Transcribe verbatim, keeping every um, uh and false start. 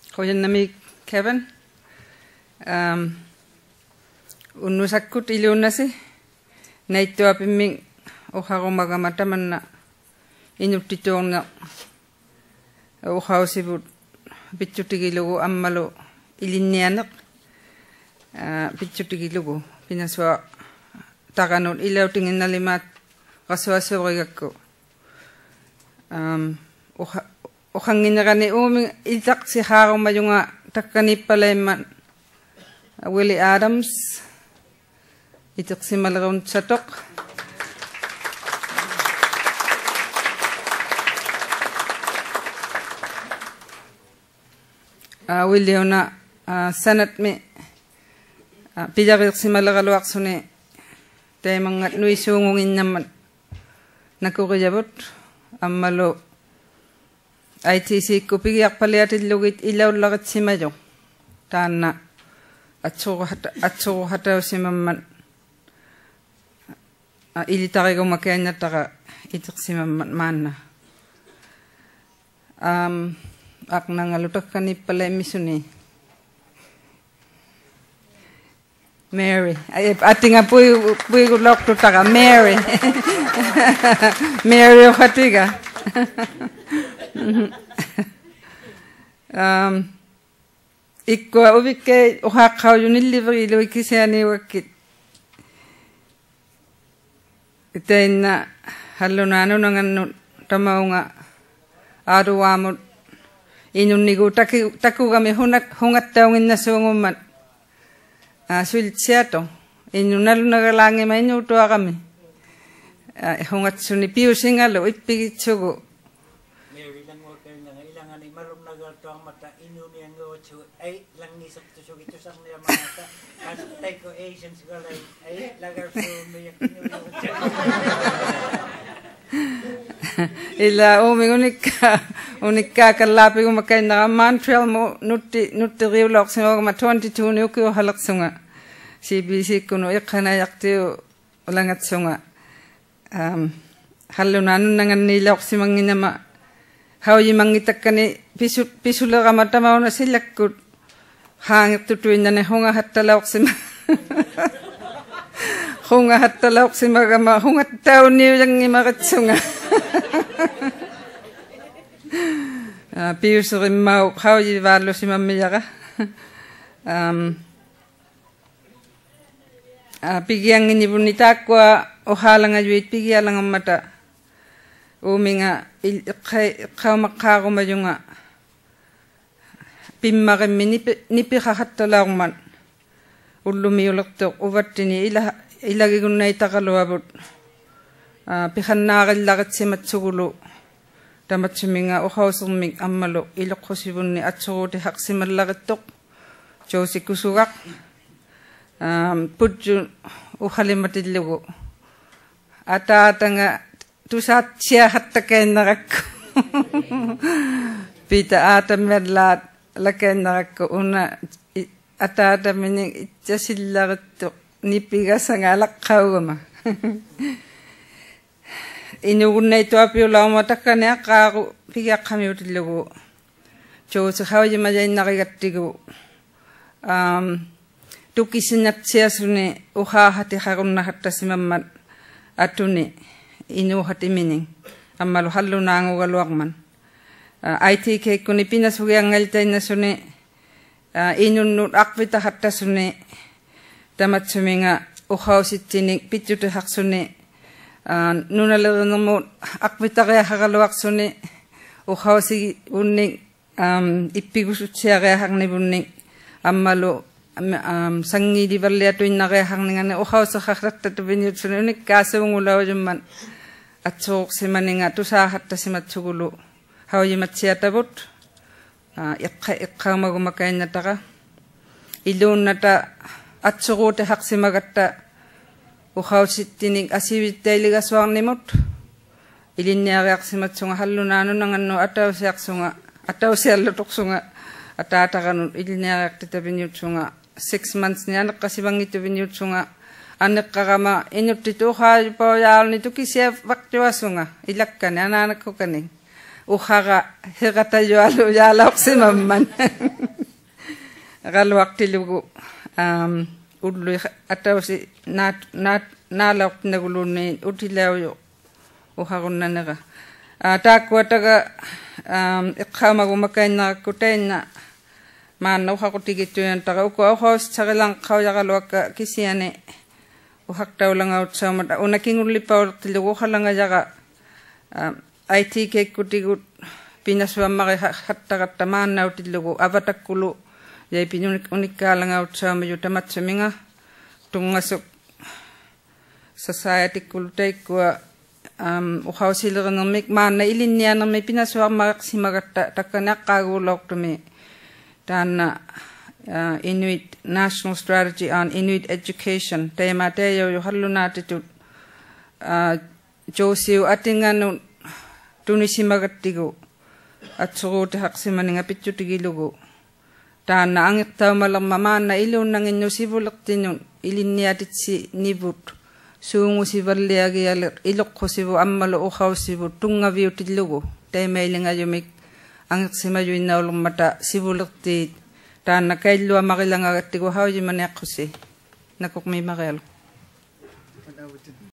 Koyan nami Kevin. Um, Unusakut ilunasi. Naitu apiming oharumagamata manna inutitona ohausibut pitchutigilugu ammalo ilinnianak pitchutigilugu pinaswa taganut ilautinginnalimat qasuassuurigakku um ohanginnerani uumi iltaqsi haarumayunga takkanippalaimman Willie Adams itiqsimallerun satoq Williona sanat me pijarirsimaleraluaqsuni taimangat nuisuungunginnaman nakuriyabut ammalo I T C kupigiaqpaliatillugit ilaullaritsimajo taanna atsuruhata atsuruhatausimamman ilitarigomakiannattaqa itiqsimamman maanna um aknangalutakkanippalemmisuni Mary atinga pui pui guloktuttaqa Mary Mary ohatiga um ikko ubikke ohaqqaujunilliverilu ikisianiuakkit itainna hallunaanunangannu tamaunga aruwaamut inunnigu takugami hungattaunginnasuungummat suiltsiato inunalunagalanngima inuutuaqami hungatsuni piusingalu ippigitsugu ila umi unikka unikka kallapi kumakainna Montreal mo nutti nutti riulorsingo ma twenty-two ni ukiu halaksunga C B C kuno iqana yaqtiu ulangatsunga um hallunanun nangan nilorsimanginama hauyimangittakkani pisu pisuleramataamauna sillakkut haangittutuinnane hunga hattalorsima hunga hattalorsimagama hunga tauniuyangimaqatsunga piusurimau hauyivallusimammiyaqa um pigianginibunni taakkua ohalangajuit pigialangammata uminga iqqaumaqqaarumayunga pimmarimmi nipiqahattalaarman ullumiulertoq uvattini ila ilagigunnaittaqaluavut piqannaarillaqitsimatsugulu tamatsuminga ohausermik ammalu iloqqusivunni atsuruuti haqsimallaqittoq joosikusugaq um putju uhalimatillugu ataatanga tusatsia hattakainnarakku pita aatamerlaat lakainnarakku una ataatamini itsasillaruttu nipigasangalaqqaugama inugunnaitu takkane aqaaru pigiaqqamiutillugu joosi hauyimajainnaqigattigu um tukisinatsiasuni uhaahati harunnahattasimammat atuni inuuhatimining ammalu hallunaangugaluaqman I T K kuni pinasugiangaltainnasuni inunnut aqvitahattasuni tamatsuminga uhausittinik pitjutihaqsuni nunaleringermut aqvitariahaqaluaqsuni uhausi unnik ippigusutsiariahaqnivunnik ammalu um sangi divalliatuinnariahaqningane uhauserrartattupinyutsuni unikkaasuungulaujumman atsuuqsimaninga tusaahattasimatsugulu hauyimatsiatavut iqqa iqqaumagumakainnattaqa iluunnata atsuruute haqsimagatta uhausittinik asivittailigassuarnimut ilinniariaqsimatsunga hallunaanunangannu atausiaqsunga atausiallutuqsunga ataataqanut ilinniariaqtitapinyutsunga six months ni aneqqasivangittupinyutsunga aneqqarama inuttituuhaajupauyaarni tukisia vaktuasunga ilakkani anaanakkukani uhaga hegata yualu yala oksimaman galwaktilugu um udlu atawsi nat nat nalak naguluni utilaw uhagunnanaga atakwataga um iqamagumakayna kutayna maana uhakutigituyan taga uko ahos tagalang kawyagalwaka kisiane uhaktaulanga utsamata unakingulipawtilugu halanga yaga I T K kutigut pinaswamari hattagatta maana utilugu avatakulu yai pinunik unikalanga utsama yutamatsaminga tungasuk society kultaikwa um uhausilernamik maana ilinnianami pinaswamari simagatta takkanaqagulawtumi tana uh, Inuit National Strategy on Inuit Education tema teyo yuhallunatitut uh, josiu atinganu tunisimagattigu atsuruti haqsimaninga pitchutigilugu tana angiqtaumalamma maana ilunnanginnu sivulaqtinun ilinniatitsi nivut suungusivalliagialir iloqqusivu ammalu uqausivu tungaviutillugu taimailinga-yumik angiqsimayuinnaulummata sivulaqtiit taana kaillua marilangagatigu haujimaniaqqusi nakukmimaqialu